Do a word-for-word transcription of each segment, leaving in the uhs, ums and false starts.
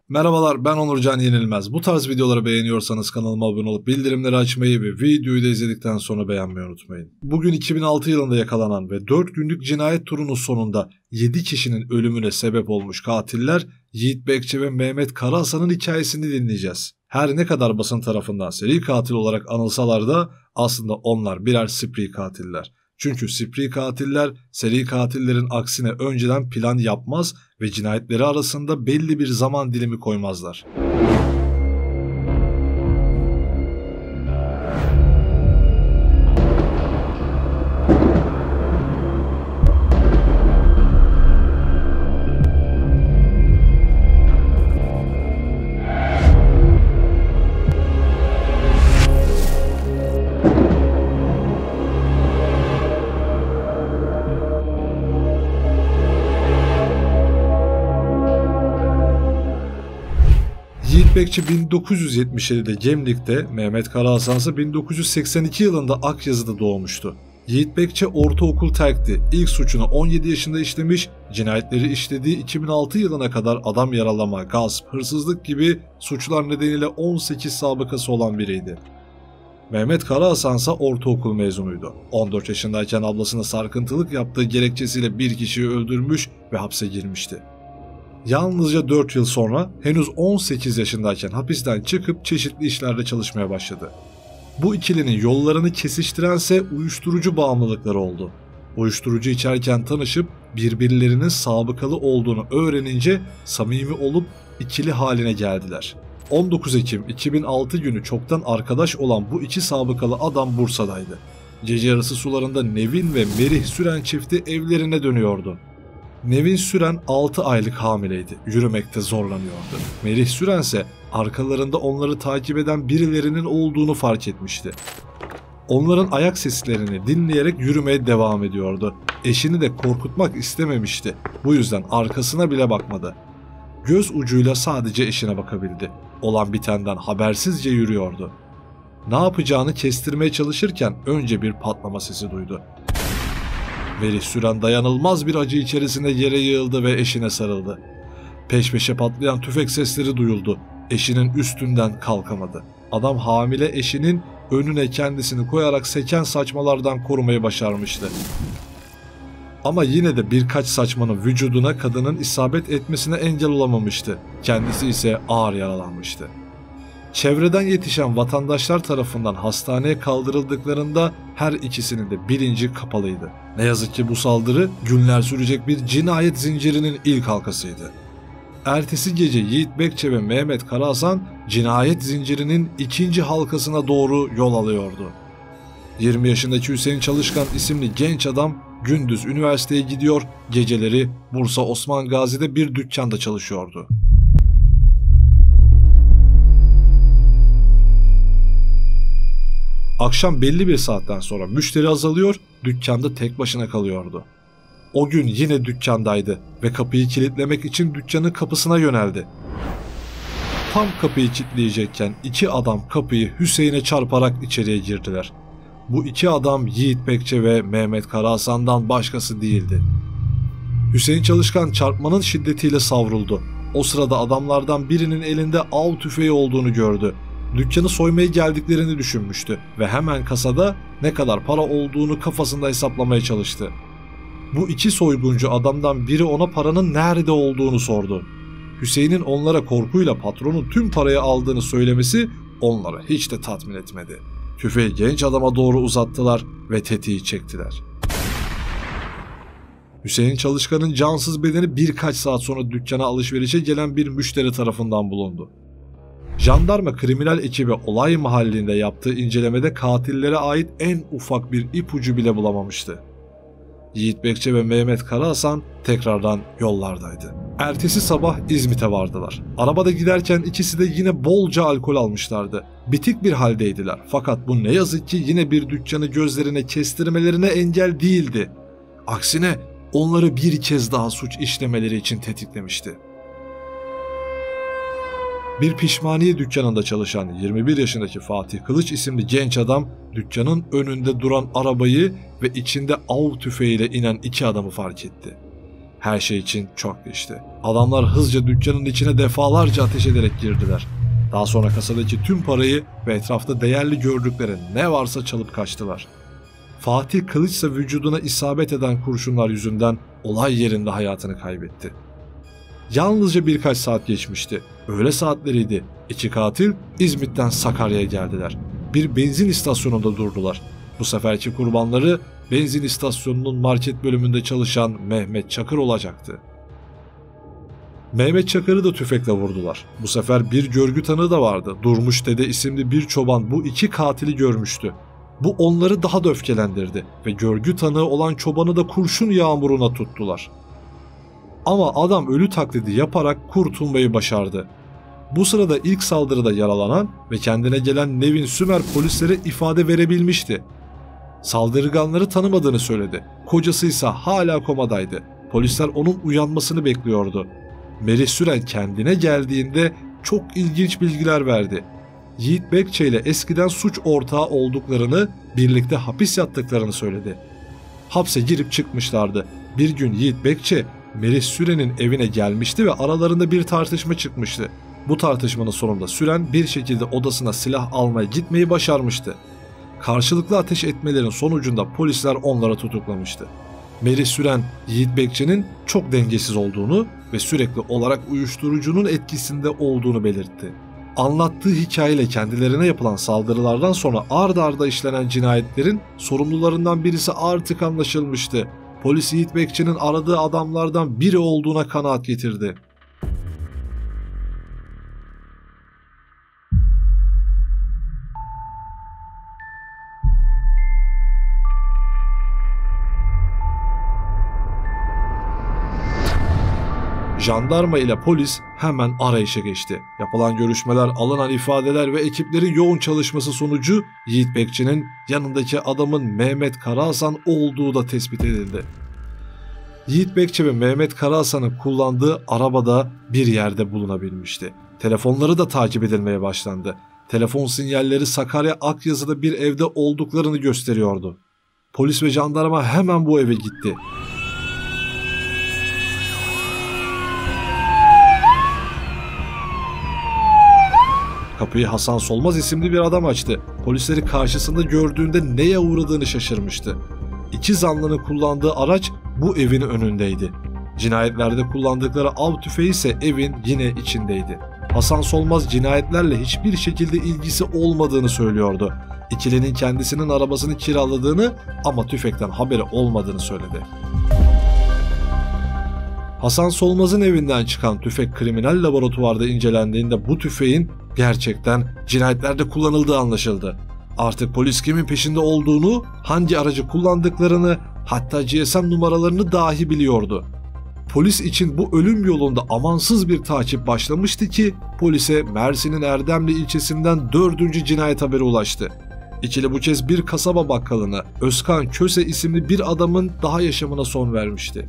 Merhabalar, ben Onurcan Yenilmez. Bu tarz videoları beğeniyorsanız kanalıma abone olup bildirimleri açmayı ve videoyu da izledikten sonra beğenmeyi unutmayın. Bugün iki bin altı yılında yakalanan ve dört günlük cinayet turunun sonunda yedi kişinin ölümüne sebep olmuş katiller Yiğit Bekçi ve Mehmet Karahasan'ın hikayesini dinleyeceğiz. Her ne kadar basın tarafından seri katil olarak anılsalar da aslında onlar birer spree katiller. Çünkü spree katiller seri katillerin aksine önceden plan yapmaz ve cinayetleri arasında belli bir zaman dilimi koymazlar. Yiğit Bekçi bin dokuz yüz yetmiş yedide Gemlik'te, Mehmet Karahasan ise bin dokuz yüz seksen iki yılında Akyazı'da doğmuştu. Yiğit Bekçi ortaokul terkti. İlk suçunu on yedi yaşında işlemiş, cinayetleri işlediği iki bin altı yılına kadar adam yaralama, gasp, hırsızlık gibi suçlar nedeniyle on sekiz sabıkası olan biriydi. Mehmet Karahasan ise ortaokul mezunuydu. on dört yaşındayken ablasına sarkıntılık yaptığı gerekçesiyle bir kişiyi öldürmüş ve hapse girmişti. Yalnızca dört yıl sonra henüz on sekiz yaşındayken hapisten çıkıp çeşitli işlerde çalışmaya başladı. Bu ikilinin yollarını kesiştirense uyuşturucu bağımlılıkları oldu. Uyuşturucu içerken tanışıp birbirlerinin sabıkalı olduğunu öğrenince samimi olup ikili haline geldiler. on dokuz Ekim iki bin altı günü çoktan arkadaş olan bu iki sabıkalı adam Bursa'daydı. Gece yarısı sularında Nevin ve Merih Süren çifti evlerine dönüyordu. Nevin Süren altı aylık hamileydi. Yürümekte zorlanıyordu. Merih Süren ise arkalarında onları takip eden birilerinin olduğunu fark etmişti. Onların ayak seslerini dinleyerek yürümeye devam ediyordu. Eşini de korkutmak istememişti. Bu yüzden arkasına bile bakmadı. Göz ucuyla sadece eşine bakabildi. Olan bitenden habersizce yürüyordu. Ne yapacağını kestirmeye çalışırken önce bir patlama sesi duydu. Merih Süren dayanılmaz bir acı içerisinde yere yığıldı ve eşine sarıldı. Peş peşe patlayan tüfek sesleri duyuldu. Eşinin üstünden kalkamadı. Adam hamile eşinin önüne kendisini koyarak seken saçmalardan korumayı başarmıştı. Ama yine de birkaç saçmanın vücuduna kadının isabet etmesine engel olamamıştı. Kendisi ise ağır yaralanmıştı. Çevreden yetişen vatandaşlar tarafından hastaneye kaldırıldıklarında her ikisinin de bilinci kapalıydı. Ne yazık ki bu saldırı günler sürecek bir cinayet zincirinin ilk halkasıydı. Ertesi gece Yiğit Bekçi ve Mehmet Karahasan cinayet zincirinin ikinci halkasına doğru yol alıyordu. yirmi yaşındaki Hüseyin Çalışkan isimli genç adam gündüz üniversiteye gidiyor, geceleri Bursa Osman Gazi'de bir dükkanda çalışıyordu. Akşam belli bir saatten sonra müşteri azalıyor, dükkanda tek başına kalıyordu. O gün yine dükkandaydı ve kapıyı kilitlemek için dükkanın kapısına yöneldi. Tam kapıyı kilitleyecekken iki adam kapıyı Hüseyin'e çarparak içeriye girdiler. Bu iki adam Yiğit Bekçi ve Mehmet Karahasan'dan başkası değildi. Hüseyin Çalışkan çarpmanın şiddetiyle savruldu. O sırada adamlardan birinin elinde av tüfeği olduğunu gördü. Dükkanı soymaya geldiklerini düşünmüştü ve hemen kasada ne kadar para olduğunu kafasında hesaplamaya çalıştı. Bu iki soyguncu adamdan biri ona paranın nerede olduğunu sordu. Hüseyin'in onlara korkuyla patronun tüm parayı aldığını söylemesi onları hiç de tatmin etmedi. Tüfeği genç adama doğru uzattılar ve tetiği çektiler. Hüseyin Çalışkan'ın cansız bedeni birkaç saat sonra dükkana alışverişe gelen bir müşteri tarafından bulundu. Jandarma kriminal ekibi olay mahallinde yaptığı incelemede katillere ait en ufak bir ipucu bile bulamamıştı. Yiğit Bekçi ve Mehmet Karahasan tekrardan yollardaydı. Ertesi sabah İzmit'e vardılar. Arabada giderken ikisi de yine bolca alkol almışlardı. Bitik bir haldeydiler fakat bu ne yazık ki yine bir dükkanı gözlerine kestirmelerine engel değildi. Aksine onları bir kez daha suç işlemeleri için tetiklemişti. Bir pişmaniye dükkanında çalışan yirmi bir yaşındaki Fatih Kılıç isimli genç adam dükkanın önünde duran arabayı ve içinde av tüfeğiyle inen iki adamı fark etti. Her şey için çok geçti. Adamlar hızlıca dükkanın içine defalarca ateş ederek girdiler. Daha sonra kasadaki tüm parayı ve etrafta değerli gördükleri ne varsa çalıp kaçtılar. Fatih Kılıç ise vücuduna isabet eden kurşunlar yüzünden olay yerinde hayatını kaybetti. Yalnızca birkaç saat geçmişti. Öğle saatleriydi. İki katil İzmit'ten Sakarya'ya geldiler. Bir benzin istasyonunda durdular. Bu seferki kurbanları benzin istasyonunun market bölümünde çalışan Mehmet Çakır olacaktı. Mehmet Çakır'ı da tüfekle vurdular. Bu sefer bir görgü tanığı da vardı. Durmuş Dede isimli bir çoban bu iki katili görmüştü. Bu onları daha da öfkelendirdi ve görgü tanığı olan çobanı da kurşun yağmuruna tuttular. Ama adam ölü taklidi yaparak kurtulmayı başardı. Bu sırada ilk saldırıda yaralanan ve kendine gelen Nevin Sümer polislere ifade verebilmişti. Saldırganları tanımadığını söyledi. Kocası ise hala komadaydı. Polisler onun uyanmasını bekliyordu. Merih Süren kendine geldiğinde çok ilginç bilgiler verdi. Yiğit Bekçe ile eskiden suç ortağı olduklarını, birlikte hapis yattıklarını söyledi. Hapse girip çıkmışlardı. Bir gün Yiğit Bekçe, Merih Süren'in evine gelmişti ve aralarında bir tartışma çıkmıştı. Bu tartışmanın sonunda Süren bir şekilde odasına silah almaya gitmeyi başarmıştı. Karşılıklı ateş etmelerin sonucunda polisler onları tutuklamıştı. Merih Süren, Yiğit Bekçe'nin çok dengesiz olduğunu ve sürekli olarak uyuşturucunun etkisinde olduğunu belirtti. Anlattığı hikayeyle kendilerine yapılan saldırılardan sonra ard arda işlenen cinayetlerin sorumlularından birisi artık anlaşılmıştı. Polis Yiğit Bekçe'nin aradığı adamlardan biri olduğuna kanaat getirdi. Jandarma ile polis hemen arayışa geçti. Yapılan görüşmeler, alınan ifadeler ve ekiplerin yoğun çalışması sonucu Yiğit Bekçi'nin yanındaki adamın Mehmet Karahasan olduğu da tespit edildi. Yiğit Bekçi ve Mehmet Karahasan'ın kullandığı arabada bir yerde bulunabilmişti. Telefonları da takip edilmeye başlandı. Telefon sinyalleri Sakarya Akyazı'da bir evde olduklarını gösteriyordu. Polis ve jandarma hemen bu eve gitti. Kapıyı Hasan Solmaz isimli bir adam açtı. Polisleri karşısında gördüğünde neye uğradığını şaşırmıştı. İki zanlının kullandığı araç bu evin önündeydi. Cinayetlerde kullandıkları av tüfeği ise evin yine içindeydi. Hasan Solmaz cinayetlerle hiçbir şekilde ilgisi olmadığını söylüyordu. İkilinin kendisinin arabasını kiraladığını ama tüfekten haberi olmadığını söyledi. Hasan Solmaz'ın evinden çıkan tüfek kriminal laboratuvarda incelendiğinde bu tüfeğin gerçekten cinayetlerde kullanıldığı anlaşıldı. Artık polis kimin peşinde olduğunu, hangi aracı kullandıklarını, hatta G S M numaralarını dahi biliyordu. Polis için bu ölüm yolunda amansız bir takip başlamıştı ki polise Mersin'in Erdemli ilçesinden dördüncü cinayet haberi ulaştı. İkili bu kez bir kasaba bakkalına Özkan Köse isimli bir adamın daha yaşamına son vermişti.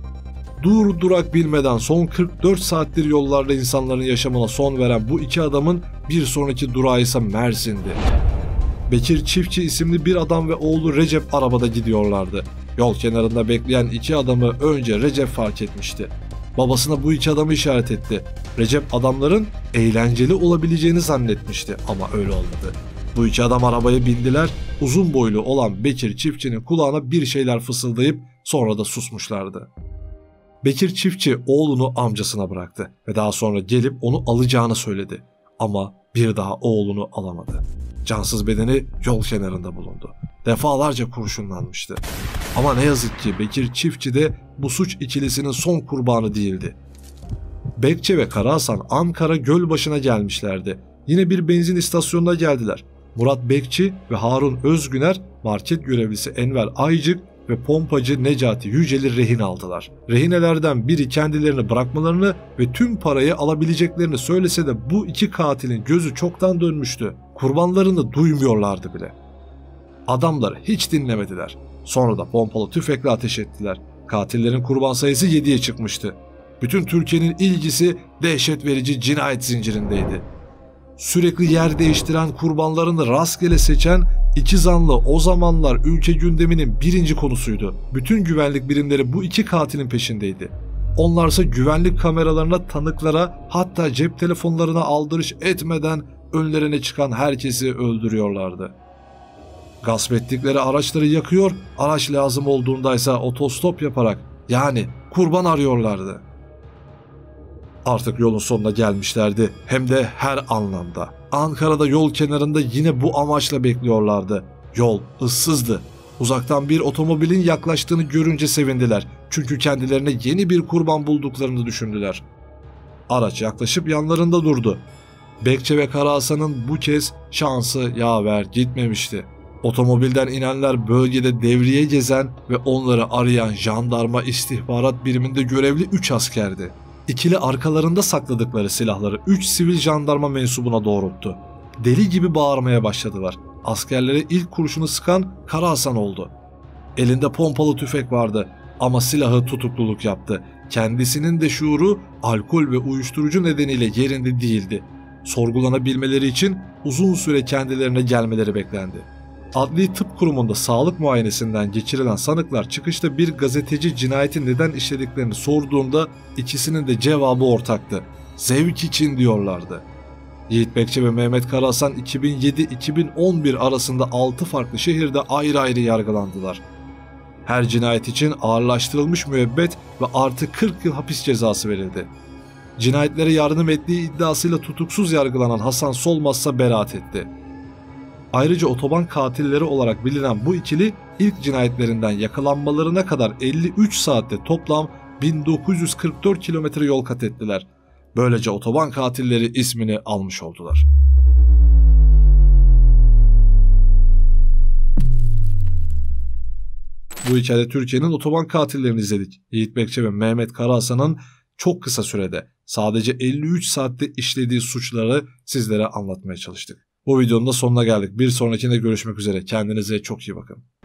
Dur durak bilmeden son kırk dört saattir yollarda insanların yaşamına son veren bu iki adamın bir sonraki durağı ise Mersin'di. Bekir Çiftçi isimli bir adam ve oğlu Recep arabada gidiyorlardı. Yol kenarında bekleyen iki adamı önce Recep fark etmişti. Babasına bu iki adamı işaret etti. Recep adamların eğlenceli olabileceğini zannetmişti ama öyle olmadı. Bu iki adam arabaya bindiler, uzun boylu olan Bekir Çiftçi'nin kulağına bir şeyler fısıldayıp sonra da susmuşlardı. Bekir Çiftçi oğlunu amcasına bıraktı ve daha sonra gelip onu alacağını söyledi. Ama bir daha oğlunu alamadı. Cansız bedeni yol kenarında bulundu. Defalarca kurşunlanmıştı. Ama ne yazık ki Bekir Çiftçi de bu suç ikilisinin son kurbanı değildi. Bekçe ve Karahasan Ankara Gölbaşı'na gelmişlerdi. Yine bir benzin istasyonuna geldiler. Murat Bekçi ve Harun Özgüner market görevlisi Enver Aycık ve pompacı Necati Yücel'i rehin aldılar. Rehinelerden biri kendilerini bırakmalarını ve tüm parayı alabileceklerini söylese de bu iki katilin gözü çoktan dönmüştü. Kurbanlarını duymuyorlardı bile. Adamlar hiç dinlemediler. Sonra da pompalı tüfekle ateş ettiler. Katillerin kurban sayısı yediye çıkmıştı. Bütün Türkiye'nin ilgisi dehşet verici cinayet zincirindeydi. Sürekli yer değiştiren, kurbanlarını rastgele seçen iki zanlı o zamanlar ülke gündeminin birinci konusuydu. Bütün güvenlik birimleri bu iki katilin peşindeydi. Onlarsa güvenlik kameralarına, tanıklara, hatta cep telefonlarına aldırış etmeden önlerine çıkan herkesi öldürüyorlardı. Gasp ettikleri araçları yakıyor, araç lazım olduğundaysa otostop yaparak, yani kurban arıyorlardı. Artık yolun sonuna gelmişlerdi, hem de her anlamda. Ankara'da yol kenarında yine bu amaçla bekliyorlardı. Yol ıssızdı. Uzaktan bir otomobilin yaklaştığını görünce sevindiler. Çünkü kendilerine yeni bir kurban bulduklarını düşündüler. Araç yaklaşıp yanlarında durdu. Bekçe ve Kara Hasan'ın bu kez şansı yaver gitmemişti. Otomobilden inenler bölgede devriye gezen ve onları arayan jandarma istihbarat biriminde görevli üç askerdi. İkili arkalarında sakladıkları silahları üç sivil jandarma mensubuna doğrulttu. Deli gibi bağırmaya başladılar. Askerlere ilk kurşunu sıkan Kara Hasan oldu. Elinde pompalı tüfek vardı ama silahı tutukluluk yaptı. Kendisinin de şuuru alkol ve uyuşturucu nedeniyle yerinde değildi. Sorgulanabilmeleri için uzun süre kendilerine gelmeleri beklendi. Adli Tıp Kurumu'nda sağlık muayenesinden geçirilen sanıklar çıkışta bir gazeteci cinayeti neden işlediklerini sorduğunda ikisinin de cevabı ortaktı. Zevk için diyorlardı. Yiğit Bekçi ve Mehmet Kara Hasan iki bin yedi iki bin on bir arasında altı farklı şehirde ayrı ayrı yargılandılar. Her cinayet için ağırlaştırılmış müebbet ve artı kırk yıl hapis cezası verildi. Cinayetlere yardım ettiği iddiasıyla tutuksuz yargılanan Hasan Solmazsa beraat etti. Ayrıca otoban katilleri olarak bilinen bu ikili ilk cinayetlerinden yakalanmalarına kadar elli üç saatte toplam bin dokuz yüz kırk dört kilometre yol kat ettiler. Böylece otoban katilleri ismini almış oldular. Bu hikayede Türkiye'nin otoban katillerini izledik. Yiğit Bekçi ve Mehmet Kara Hasan'ın çok kısa sürede sadece elli üç saatte işlediği suçları sizlere anlatmaya çalıştık. Bu videonun da sonuna geldik. Bir sonrakinde görüşmek üzere. Kendinize çok iyi bakın.